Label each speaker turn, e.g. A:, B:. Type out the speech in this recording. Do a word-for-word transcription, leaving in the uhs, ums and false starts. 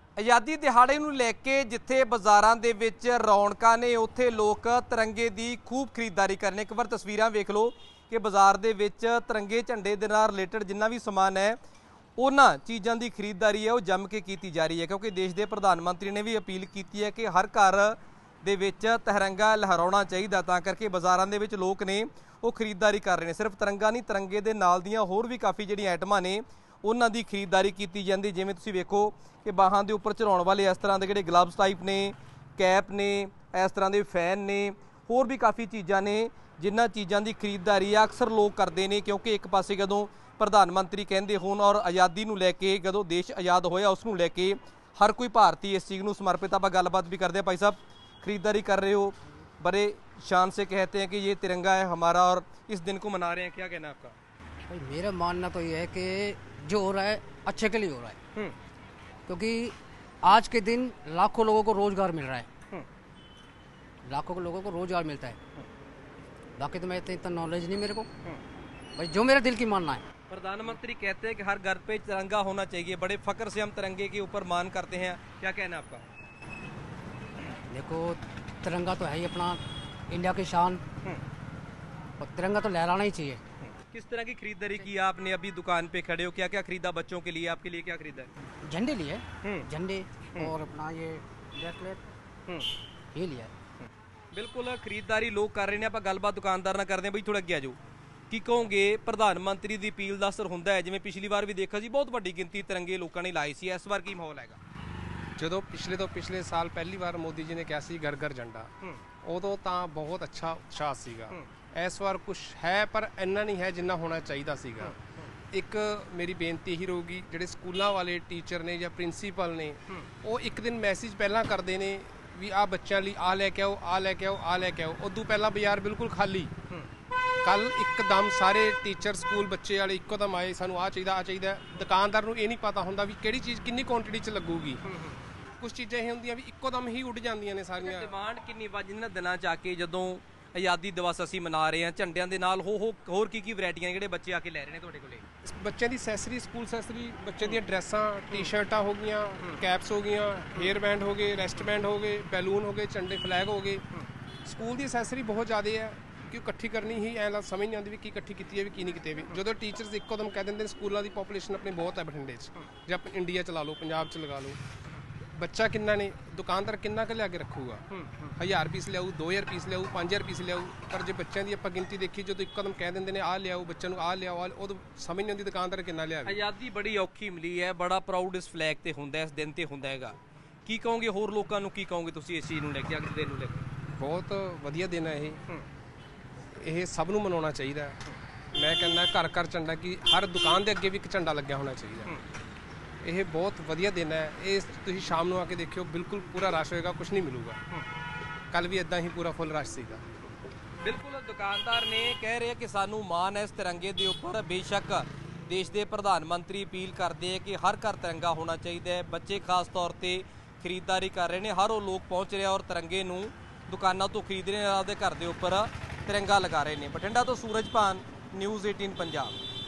A: आज़ादी दिहाड़े नूं लैके जिथे बाज़ारां दे विच रौनकां ने उत्थे लोग तिरंगे की खूब खरीददारी करने। एक बार तस्वीरां वेख लो कि बाज़ार दे विच तिरंगे झंडे दे नाल रिलेटेड जिन्ना भी समान है उन्हां चीज़ां की खरीददारी है वो जम के की जा रही है, क्योंकि देश के प्रधानमंत्री ने भी अपील की है कि हर घर दे विच तिरंगा लहराउणा चाहिए। तां करके बाज़ारां दे विच लोग ने वो खरीददारी कर रहे हैं। सिर्फ तिरंगा नहीं, तिरंगे दे नाल दियां होर भी काफ़ी जिहड़ियां आइटमां ने उन्हां दी खरीददारी की जाती। जिवें तुसीं वेखो कि बाहां दे उपर चढ़ाउण वाले इस तरह के जिहड़े ग्लव्स टाइप ने, कैप ने, इस तरह के फैन ने, होर भी काफ़ी चीज़ां ने जिन्हां चीज़ां की खरीददारी अक्सर लोग करते हैं। क्योंकि एक पासे जदों प्रधानमंत्री कहते होण और आज़ादी नूं लैके जदों देश आज़ाद होया उसनूं लैके हर कोई भारतीय इस चीज़ नूं समर्पित। आपां गलबात भी करते हैं। भाई साहब, खरीददारी कर रहे हो, बड़े शान से कहते हैं कि ये तिरंगा है हमारा और इस दिन को मना रहे हैं, क्या कहना है आपका?
B: भाई मेरा मानना तो ये है कि जो हो रहा है अच्छे के लिए हो रहा है, क्योंकि आज के दिन लाखों लोगों को रोजगार मिल रहा है, लाखों लोगों को रोजगार मिलता है। बाकी तो मैं इतना इतना नॉलेज नहीं मेरे को, भाई जो मेरे दिल की मानना है।
A: प्रधानमंत्री कहते हैं कि हर घर पे तिरंगा होना चाहिए, बड़े फख्र से हम तिरंगे के ऊपर मान करते हैं, क्या कहना है आपका?
B: देखो, तिरंगा तो है ही अपना इंडिया की शान, और तिरंगा तो लहराना ही चाहिए।
A: किस तरह की खरीदारी की आपने? अभी दुकान पे खड़े हो, क्या क्या खरीदा? बच्चों के लिए, आपके लिए क्या खरीदा है?
B: झंडे लिए, झंडे और अपना ये ब्रेसलेट ये लिया है।
A: बिल्कुल खरीददारी लोग कर रहे हैं। आप गलबात दुकानदार ना करते हैं। बई थोड़ा अगे आ जाओ, की कहोगे प्रधानमंत्री की अपील का असर होंदा है? जिवें पिछली बार भी देखा सी बहुत वड्डी गिनती तिरंगे लोगों ने लाए सी, इस बार की माहौल हैगा?
C: ਜਦੋਂ ਪਿਛਲੇ ਤੋਂ ਪਿਛਲੇ ਸਾਲ ਪਹਿਲੀ ਵਾਰ ਮੋਦੀ ਜੀ ਨੇ ਕਿਹਾ ਸੀ ਘਰ ਘਰ ਝੰਡਾ, ਉਦੋਂ ਤਾਂ ਬਹੁਤ ਅੱਛਾ ਉਤਸ਼ਾਹ ਸੀਗਾ। ਇਸ ਵਾਰ ਕੁਝ ਹੈ ਪਰ ਇੰਨਾ ਨਹੀਂ ਹੈ ਜਿੰਨਾ ਹੋਣਾ ਚਾਹੀਦਾ ਸੀਗਾ। ਇੱਕ ਮੇਰੀ ਬੇਨਤੀ ਹੀ ਰਹੂਗੀ, ਜਿਹੜੇ ਸਕੂਲਾਂ ਵਾਲੇ ਟੀਚਰ ਨੇ ਜਾਂ ਪ੍ਰਿੰਸੀਪਲ ਨੇ, ਉਹ ਇੱਕ ਦਿਨ ਮੈਸੇਜ ਪਹਿਲਾਂ ਕਰਦੇ ਨੇ ਵੀ ਆਹ ਬੱਚਿਆਂ ਲਈ ਆਹ ਲੈ ਕੇ ਆਓ, ਆਹ ਲੈ ਕੇ ਆਓ, ਆਹ ਲੈ ਕੇ ਆਓ। ਉਦੋਂ ਪਹਿਲਾਂ ਬਾਜ਼ਾਰ ਬਿਲਕੁਲ ਖਾਲੀ। ਕੱਲ ਇੱਕਦਮ ਸਾਰੇ ਟੀਚਰ ਸਕੂਲ ਬੱਚੇ ਵਾਲੇ ਇੱਕੋ ਦਮ ਆਏ, ਸਾਨੂੰ ਆਹ ਚਾਹੀਦਾ, ਆਹ ਚਾਹੀਦਾ। ਦੁਕਾਨਦਾਰ ਨੂੰ ਇਹ ਨਹੀਂ ਪਤਾ ਹੁੰਦਾ ਵੀ ਕਿਹੜੀ ਚੀਜ਼ ਕਿੰਨੀ ਕੁਆਂਟੀਟੀ 'ਚ ਲੱਗੂਗੀ। ਕੁਝ ਚੀਜ਼ਾਂ ਇਹ ਹੁੰਦੀਆਂ ਵੀ ਇੱਕੋ ਦਮ ਹੀ ਉੱਡ ਜਾਂਦੀਆਂ ਨੇ ਸਾਰੀਆਂ।
A: ਡਿਮਾਂਡ ਕਿੰਨੀ ਵੱਜ ਇਹਨਾਂ ਦਿਨਾਂ 'ਚ ਆ ਕੇ ਜਦੋਂ ਆਜ਼ਾਦੀ ਦਿਵਸ ਅਸੀਂ ਮਨਾ ਰਹੇ ਹਾਂ, ਝੰਡਿਆਂ ਦੇ ਨਾਲ ਹੋ ਹੋ ਹੋਰ ਕੀ ਕੀ ਵੈਰਾਈਟੀਆਂ ਜਿਹੜੇ ਬੱਚੇ ਆ ਕੇ ਲੈ ਰਹੇ ਨੇ ਤੁਹਾਡੇ ਕੋਲੇ?
C: ਬੱਚਿਆਂ ਦੀ ਅਸੈਸਰੀ, ਸਕੂਲ ਅਸੈਸਰੀ, ਬੱਚੇ ਦੀਆਂ ਡਰੈਸਾਂ, ਟੀ ਸ਼ਰਟਾਂ ਹੋ ਗਈਆਂ, ਕੈਪਸ ਹੋ ਗਈਆਂ, ਹੇਅਰ ਬੈਂਡ ਹੋ ਗਏ, ਰੈਸਟ ਬੈਂਡ ਹੋ ਗਏ, ਬੈਲੂਨ ਹੋ ਗਏ, ਝੰਡੇ ਫਲੈਗ ਹੋ ਗਏ। ਸਕੂਲ ਦੀ ਅਸੈਸਰੀ ਬਹੁਤ ਜ਼ਿਆਦਾ ਹੈ ਕਿ ਇਕੱਠੀ ਕਰਨੀ ਹੀ ਐਂ ਲਾ ਸਮਝ ਨਹੀਂ ਆਉਂਦੀ ਵੀ ਕੀ ਇਕੱਠੀ ਕੀਤੀ ਹੈ ਵੀ ਕੀ ਨਹੀਂ ਕੀਤੀ ਵੀ। ਜਦੋਂ ਟੀਚਰਸ ਇੱਕੋ ਦਮ ਕਹਿ ਦਿੰਦੇ ਨੇ ਸਕੂਲਾਂ ਦੀ ਪੋਪੂਲੇਸ਼ਨ ਆਪਣੀ ਬਹੁਤ ਹੈ ਬਠਿੰਡੇ 'ਚ, ਜਾਂ ਇੰਡੀਆ 'ਚ ਲਾ ਲਓ, ਪੰਜਾਬ 'ਚ ਲਗਾ ਲਓ, ਬੱਚਾ ਕਿੰਨਾ ਨੇ, ਦੁਕਾਨਦਾਰ ਕਿੰਨਾ ਕੁ ਲਿਆ ਕੇ ਰੱਖੂਗਾ? ਹਜ਼ਾਰ ਪੀਸ ਲਿਆਊ, ਦੋ ਹਜ਼ਾਰ ਪੀਸ ਲਿਆਊ, ਪੰਜ ਹਜ਼ਾਰ ਪੀਸ ਲਿਆਊ। ਪਰ ਜੇ ਬੱਚਿਆਂ ਦੀ ਆਪਾਂ ਗਿਣਤੀ ਦੇਖੀ, ਜਦੋਂ ਇੱਕਦਮ ਕਹਿ ਦਿੰਦੇ ਨੇ ਆਹ ਲਿਆਓ, ਬੱਚਿਆਂ ਨੂੰ ਆਹ ਲਿਆਓ, ਉਦੋਂ ਸਮਝ ਨਹੀਂ ਆਉਂਦੀ ਦੁਕਾਨਦਾਰ ਕਿੰਨਾ ਲਿਆਵੇ।
A: ਆਜ਼ਾਦੀ ਬੜੀ ਔਖੀ ਮਿਲੀ ਹੈ, ਬੜਾ ਪ੍ਰਾਊਡ ਇਸ ਫਲੈਗ ਤੇ ਹੁੰਦਾ, ਇਸ ਦਿਨ ਤੇ ਹੁੰਦਾ ਹੈਗਾ। ਕੀ ਕਹੋਗੇ ਹੋਰ ਲੋਕਾਂ ਨੂੰ, ਕੀ ਕਹੋਗੇ ਤੁਸੀਂ ਇਸ ਚੀਜ਼ ਨੂੰ ਲੈ ਕੇ, ਅੱਜ ਦਿਨ ਨੂੰ ਲੈ ਕੇ?
C: ਬਹੁਤ ਵਧੀਆ ਦਿਨ ਹੈ ਇਹ, ਇਹ ਸਭ ਨੂੰ ਮਨਾਉਣਾ ਚਾਹੀਦਾ। ਮੈਂ ਕਹਿੰਦਾ ਘਰ ਘਰ ਝੰਡਾ, ਕਿ ਹਰ ਦੁਕਾਨ ਦੇ ਅੱਗੇ ਵੀ ਇੱਕ ਝੰਡਾ ਲੱਗਿਆ ਹੋਣਾ ਚਾਹੀਦਾ। ਇਹ ਬਹੁਤ ਵਧੀਆ ਦਿਨ ਹੈ। ਇਹ ਤੁਸੀਂ ਸ਼ਾਮ ਨੂੰ ਆ ਕੇ ਦੇਖਿਓ, ਬਿਲਕੁਲ ਪੂਰਾ ਰਸ਼ ਹੋਏਗਾ, ਕੁਝ ਨਹੀਂ ਮਿਲੂਗਾ। ਕੱਲ ਵੀ ਇਦਾਂ ਹੀ ਪੂਰਾ ਫੁੱਲ ਰਸ਼ ਸੀਗਾ।
A: ਬਿਲਕੁਲ ਦੁਕਾਨਦਾਰ ਨੇ ਕਹਿ ਰਹੇ ਕਿ ਸਾਨੂੰ ਮਾਣ ਹੈ ਇਸ ਤਿਰੰਗੇ ਦੇ ਉੱਪਰ। ਬੇਸ਼ੱਕ ਦੇਸ਼ ਦੇ ਪ੍ਰਧਾਨ ਮੰਤਰੀ ਅਪੀਲ ਕਰਦੇ ਹੈ ਕਿ ਹਰ ਘਰ ਤਿਰੰਗਾ ਹੋਣਾ ਚਾਹੀਦਾ ਹੈ। ਬੱਚੇ ਖਾਸ ਤੌਰ ਤੇ ਖਰੀਦਦਾਰੀ ਕਰ ਰਹੇ ਨੇ, ਹਰ ਉਹ ਲੋਕ ਪਹੁੰਚ ਰਿਹਾ ਔਰ ਤਿਰੰਗੇ ਨੂੰ ਦੁਕਾਨਾਂ ਤੋਂ ਖਰੀਦ ਰਹੇ ਨੇ, ਆਪਦੇ ਘਰ ਦੇ ਉੱਪਰ ਤਿਰੰਗਾ ਲਗਾ ਰਹੇ ਨੇ। ਬਠਿੰਡਾ ਤੋਂ ਸੂਰਜ ਭਾਨ, ਨਿਊਜ਼ ਅਠਾਰਾਂ ਪੰਜਾਬ।